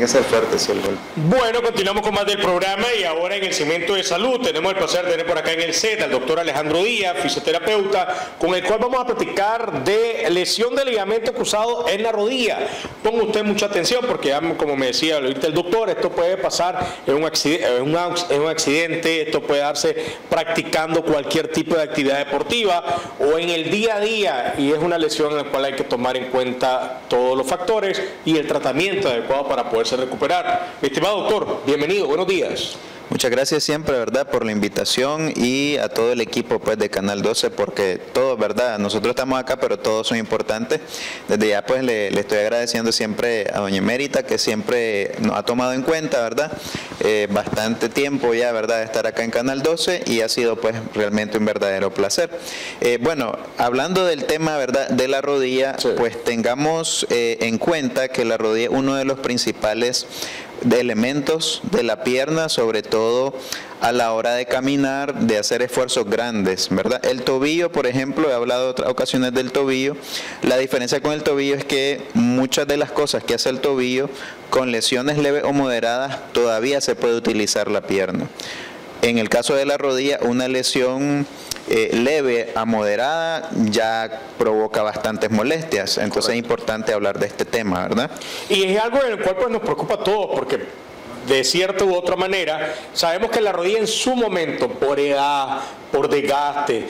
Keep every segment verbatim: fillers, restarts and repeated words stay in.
que ser fuerte, sí, el golpe. Bueno, continuamos con más del programa y ahora en el segmento de salud tenemos el placer de tener por acá en el set al doctor Alejandro Díaz, fisioterapeuta, con el cual vamos a platicar de lesión de ligamento cruzado en la rodilla. Ponga usted mucha atención porque, como me decía ahorita el doctor, esto puede pasar en un accidente, en un, en un accidente, esto puede darse practicando cualquier tipo de actividad deportiva o en el día a día, y es una lesión en la cual hay que tomar en cuenta todos los factores y el tratamiento adecuado para poderse recuperar. Mi estimado doctor, bienvenido, buenos días. Muchas gracias siempre, ¿verdad?, por la invitación y a todo el equipo pues de Canal doce, porque todos, ¿verdad?, nosotros estamos acá, pero todos son importantes. Desde ya pues le, le estoy agradeciendo siempre a doña Emérita, que siempre nos ha tomado en cuenta, ¿verdad?, eh, bastante tiempo ya, ¿verdad?, de estar acá en Canal doce, y ha sido pues realmente un verdadero placer. Eh, bueno, hablando del tema, ¿verdad?, de la rodilla, sí. Pues tengamos eh, en cuenta que la rodilla es uno de los principales de elementos de la pierna, sobre todo a la hora de caminar, de hacer esfuerzos grandes, ¿verdad? El tobillo, por ejemplo, he hablado en otras ocasiones del tobillo. La diferencia con el tobillo es que muchas de las cosas que hace el tobillo, con lesiones leves o moderadas, todavía se puede utilizar la pierna. En el caso de la rodilla, una lesión eh, leve a moderada ya provoca bastantes molestias. Entonces Correcto. Es importante hablar de este tema, ¿verdad? Y es algo en el cual pues, nos preocupa a todos, porque de cierta u otra manera sabemos que la rodilla en su momento, por edad, por desgaste,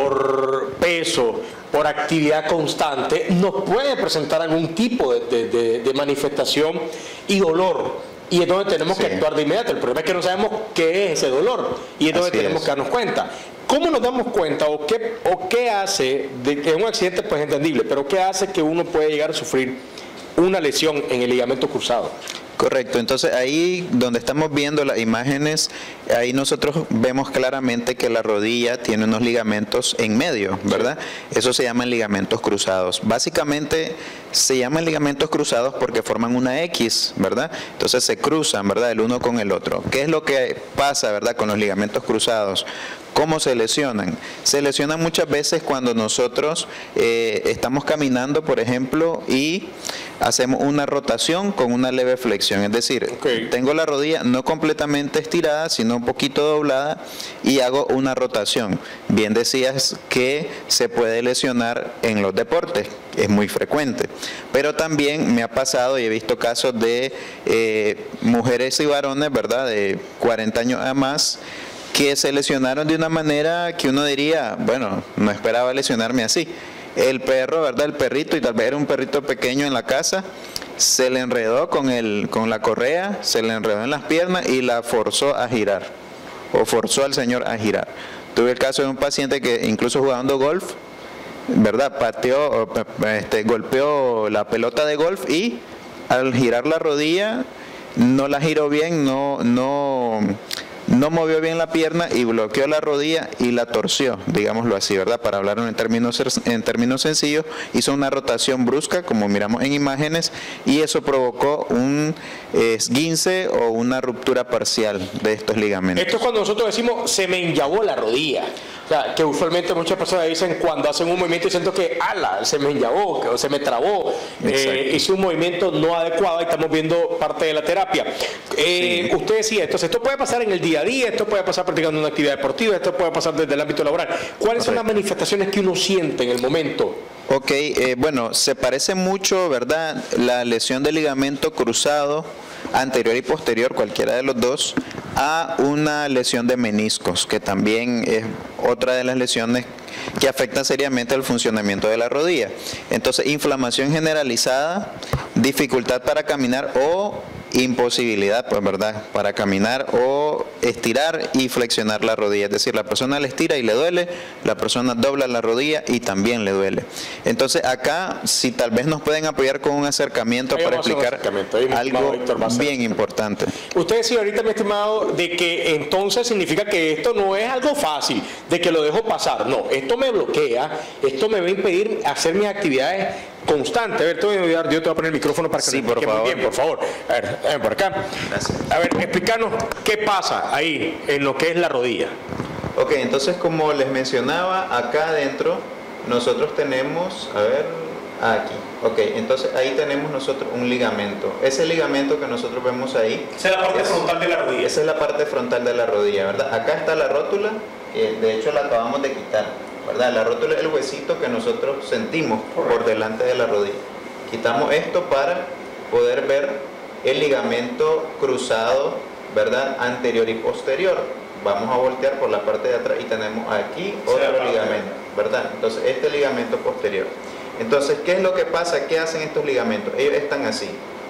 por peso, por actividad constante, nos puede presentar algún tipo de, de, de, de manifestación y dolor. Y es donde tenemos sí. que actuar de inmediato. El problema es que no sabemos qué es ese dolor. Y es donde Así tenemos es. que darnos cuenta. ¿Cómo nos damos cuenta o qué, o qué hace, de que un accidente pues entendible, pero qué hace que uno puede llegar a sufrir una lesión en el ligamento cruzado? Correcto, entonces ahí donde estamos viendo las imágenes, ahí nosotros vemos claramente que la rodilla tiene unos ligamentos en medio, ¿verdad? Eso se llaman ligamentos cruzados. Básicamente se llaman ligamentos cruzados porque forman una X, ¿verdad? Entonces se cruzan, ¿verdad?, el uno con el otro. ¿Qué es lo que pasa, verdad, con los ligamentos cruzados? ¿Cómo se lesionan? Se lesionan muchas veces cuando nosotros eh, estamos caminando, por ejemplo, y hacemos una rotación con una leve flexión. Es decir, okay. tengo la rodilla no completamente estirada, sino un poquito doblada, y hago una rotación. Bien decías que se puede lesionar en los deportes, es muy frecuente. Pero también me ha pasado y he visto casos de eh, mujeres y varones, ¿verdad?, de cuarenta años a más, que se lesionaron de una manera que uno diría, bueno, no esperaba lesionarme así. El perro, ¿verdad?, el perrito, y tal vez era un perrito pequeño en la casa, se le enredó con, el, con la correa, se le enredó en las piernas y la forzó a girar, o forzó al señor a girar. Tuve el caso de un paciente que incluso jugando golf, ¿verdad?, pateó, este, golpeó la pelota de golf y al girar la rodilla no la giró bien, no... no No movió bien la pierna y bloqueó la rodilla y la torció, digámoslo así, ¿verdad? Para hablar en términos, en términos sencillos, hizo una rotación brusca, como miramos en imágenes, y eso provocó un esguince o una ruptura parcial de estos ligamentos. Esto es cuando nosotros decimos se me enyabó la rodilla. O sea, que usualmente muchas personas dicen cuando hacen un movimiento y siento que ala, se me enyabó, o se me trabó, eh, hice un movimiento no adecuado, y estamos viendo parte de la terapia. Eh, sí. Usted decía, entonces esto puede pasar en el día a día, esto puede pasar practicando una actividad deportiva, esto puede pasar desde el ámbito laboral. ¿Cuáles Correcto. son las manifestaciones que uno siente en el momento? Ok, eh, bueno, se parece mucho, ¿verdad?, la lesión del ligamento cruzado anterior y posterior, cualquiera de los dos, a una lesión de meniscos, que también es otra de las lesiones que afectan seriamente el funcionamiento de la rodilla. Entonces, inflamación generalizada, dificultad para caminar o imposibilidad, pues, ¿verdad?, para caminar o estirar y flexionar la rodilla. Es decir, la persona la estira y le duele, la persona dobla la rodilla y también le duele. Entonces, acá, si tal vez nos pueden apoyar con un acercamiento para explicar algo bien importante. Usted decía ahorita, mi estimado, de que entonces significa que esto no es algo fácil, de que lo dejo pasar. No, esto me bloquea, esto me va a impedir hacer mis actividades constantes. A ver, te voy a ayudar, yo te voy a poner el micrófono para que sí, me por explique favor. muy bien, por favor. A ver, ven por acá. Gracias. A ver, explícanos qué pasa ahí en lo que es la rodilla. Ok, entonces como les mencionaba, acá adentro nosotros tenemos, a ver, Aquí, ok, entonces ahí tenemos nosotros un ligamento. Ese ligamento que nosotros vemos ahí, esa es la parte es, frontal de la rodilla. Esa es la parte frontal de la rodilla, ¿verdad? Acá está la rótula, que de hecho la acabamos de quitar, ¿verdad? La rótula es el huesito que nosotros sentimos Correcto. Por delante de la rodilla. Quitamos esto para poder ver el ligamento cruzado, ¿verdad? Anterior y posterior. Vamos a voltear por la parte de atrás y tenemos aquí otro ligamento, ¿verdad? Entonces este ligamento posterior. Entonces, ¿qué es lo que pasa? ¿Qué hacen estos ligamentos? Ellos están así,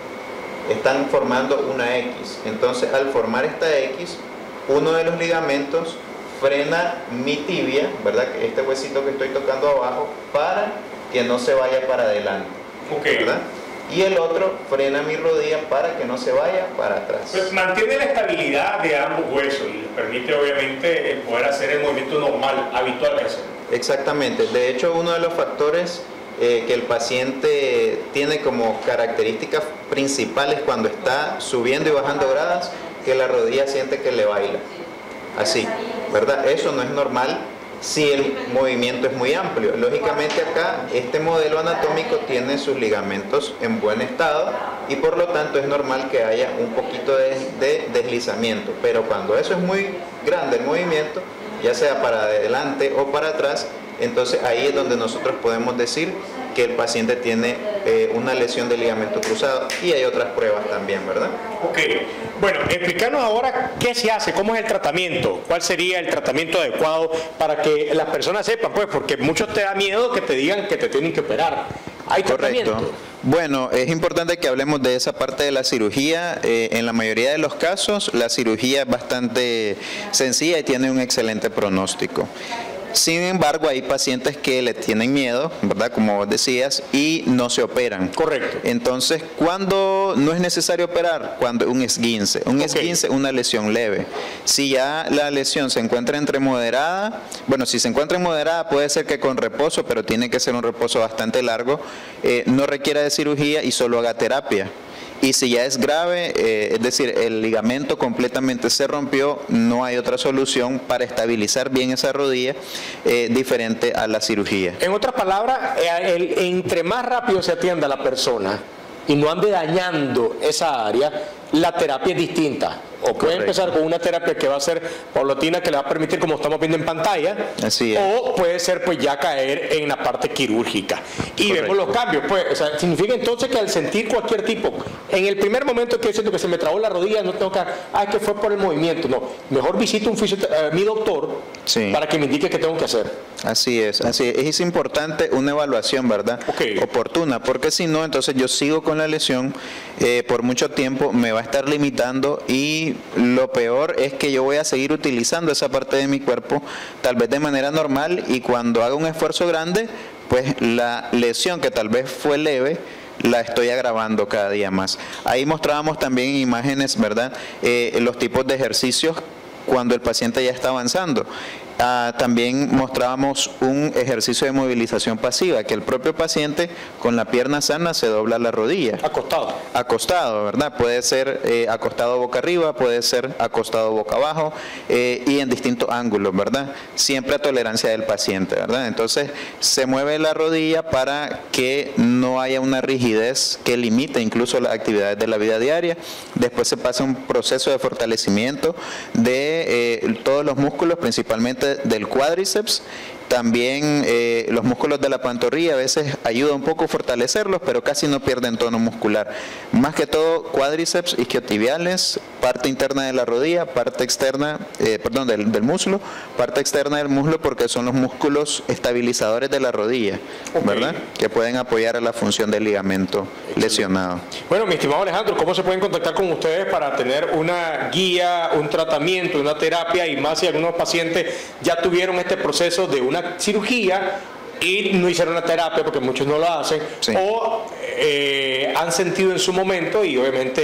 están formando una X. Entonces, al formar esta X, uno de los ligamentos frena mi tibia, ¿verdad? Este huesito que estoy tocando abajo, para que no se vaya para adelante, okay. ¿verdad? Y el otro frena mi rodilla para que no se vaya para atrás. Pues mantiene la estabilidad de ambos huesos y les permite, obviamente, poder hacer el movimiento normal, habitual que hacemos. Exactamente. De hecho, uno de los factores Eh, que el paciente tiene como características principales cuando está subiendo y bajando gradas, que la rodilla siente que le baila, así, ¿verdad? Eso no es normal si el movimiento es muy amplio. Lógicamente acá este modelo anatómico tiene sus ligamentos en buen estado y por lo tanto es normal que haya un poquito de, de deslizamiento, pero cuando eso es muy grande el movimiento, ya sea para adelante o para atrás, entonces ahí es donde nosotros podemos decir que el paciente tiene eh, una lesión de ligamento cruzado, y hay otras pruebas también, ¿verdad? Ok, bueno, explícanos ahora qué se hace, cómo es el tratamiento, cuál sería el tratamiento adecuado para que las personas sepan, pues, porque muchos te da miedo que te digan que te tienen que operar. ¿Hay tratamiento? Correcto. Bueno, es importante que hablemos de esa parte de la cirugía. Eh, en la mayoría de los casos, la cirugía es bastante sencilla y tiene un excelente pronóstico. Sin embargo, hay pacientes que le tienen miedo, ¿verdad? Como vos decías, y no se operan. Correcto. Entonces, ¿cuándo no es necesario operar? Cuando un esguince. Un okay. esguince, una lesión leve. Si ya la lesión se encuentra entre moderada, bueno, si se encuentra en moderada puede ser que con reposo, pero tiene que ser un reposo bastante largo, eh, no requiera de cirugía y solo haga terapia. Y si ya es grave, eh, es decir, el ligamento completamente se rompió, no hay otra solución para estabilizar bien esa rodilla eh, diferente a la cirugía. En otras palabras, el, entre más rápido se atienda a la persona y no ande dañando esa área, la terapia es distinta. O puede Correcto. empezar con una terapia que va a ser paulatina, que le va a permitir, como estamos viendo en pantalla, Así es. o puede ser pues ya caer en la parte quirúrgica. Y Correcto. vemos los cambios. Pues, o sea, significa entonces que al sentir cualquier tipo, en el primer momento que yo siento que se me trabó la rodilla, no tengo que, ah, que fue por el movimiento. No, mejor visito un eh, mi doctor sí. para que me indique qué tengo que hacer. Así es, así es. Es importante una evaluación, ¿verdad? Okay. Oportuna, porque si no, entonces yo sigo con la lesión eh, por mucho tiempo, me va a estar limitando, y lo peor es que yo voy a seguir utilizando esa parte de mi cuerpo, tal vez de manera normal, y cuando haga un esfuerzo grande, pues la lesión que tal vez fue leve, la estoy agravando cada día más. Ahí mostrábamos también imágenes, ¿verdad? Eh, los tipos de ejercicios cuando el paciente ya está avanzando. Ah, también mostrábamos un ejercicio de movilización pasiva, que el propio paciente con la pierna sana se dobla la rodilla. Acostado. Acostado, ¿verdad? Puede ser eh, acostado boca arriba, puede ser acostado boca abajo, eh, y en distintos ángulos, ¿verdad? Siempre a tolerancia del paciente, ¿verdad? Entonces se mueve la rodilla para que no haya una rigidez que limite incluso las actividades de la vida diaria. Después se pasa un proceso de fortalecimiento de eh, todos los músculos, principalmente del cuádriceps. También eh, los músculos de la pantorrilla a veces ayuda un poco a fortalecerlos, pero casi no pierden tono muscular. Más que todo cuádriceps, isquiotibiales, parte interna de la rodilla, parte externa, eh, perdón, del, del muslo, parte externa del muslo, porque son los músculos estabilizadores de la rodilla, okay. ¿verdad? Que pueden apoyar a la función del ligamento lesionado. Bueno, mi estimado Alejandro, ¿cómo se pueden contactar con ustedes para tener una guía, un tratamiento, una terapia, y más si algunos pacientes ya tuvieron este proceso de una cirugía y no hicieron la terapia, porque muchos no lo hacen, sí. o eh, han sentido en su momento y obviamente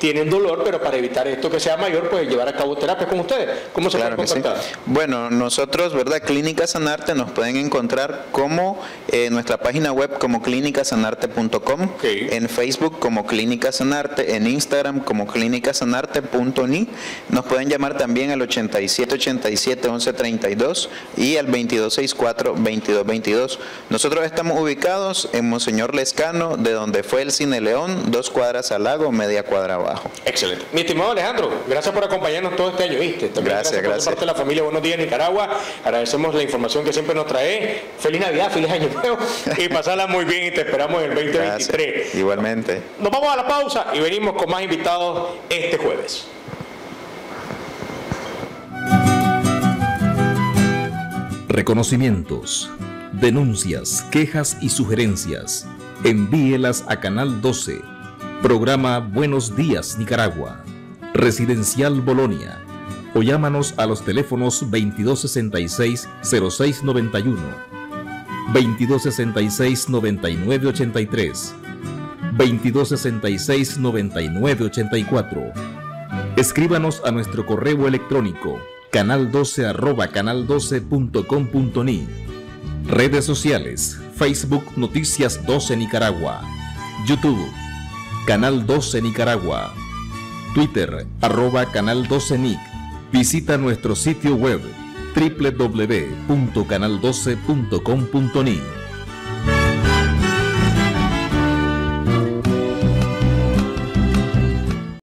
tienen dolor, pero para evitar esto que sea mayor, pues llevar a cabo terapias con ustedes. ¿Cómo se Claro pueden que sí. contactar? Bueno, nosotros, ¿verdad? Clínica Sanarte nos pueden encontrar como eh, nuestra página web como clínica sanarte punto com, Okay. en Facebook como Clínica Sanarte, en Instagram como clínica sanarte punto ni. Nos pueden llamar también al ochenta y siete ochenta y siete once treinta y dos y al veintidós sesenta y cuatro veintidós veintidós. Nosotros estamos ubicados en Monseñor Lescano, de donde fue el Cine León, dos cuadras al lago, media cuadra abajo. Excelente. Mi estimado Alejandro, gracias por acompañarnos todo este año, ¿viste? También Gracias, por gracias. ser parte de la familia Buenos Días Nicaragua. Agradecemos la información que siempre nos trae. Feliz Navidad, feliz Año Nuevo y pasarla muy bien y te esperamos en el veinte veintitrés. Gracias. Igualmente. Nos vamos a la pausa y venimos con más invitados este jueves. Reconocimientos, denuncias, quejas y sugerencias. Envíelas a Canal doce. Programa Buenos Días Nicaragua. Residencial Bolonia. O llámanos a los teléfonos veintidós sesenta y seis cero seis noventa y uno, veintidós sesenta y seis noventa y nueve ochenta y tres, veintidós sesenta y seis noventa y nueve ochenta y cuatro. Escríbanos a nuestro correo electrónico canal doce arroba canal doce punto com punto ni. Redes sociales: Facebook Noticias doce Nicaragua, YouTube Canal doce Nicaragua, Twitter arroba Canal doce Nic. Visita nuestro sitio web doble u doble u doble u punto canal doce punto com punto ni.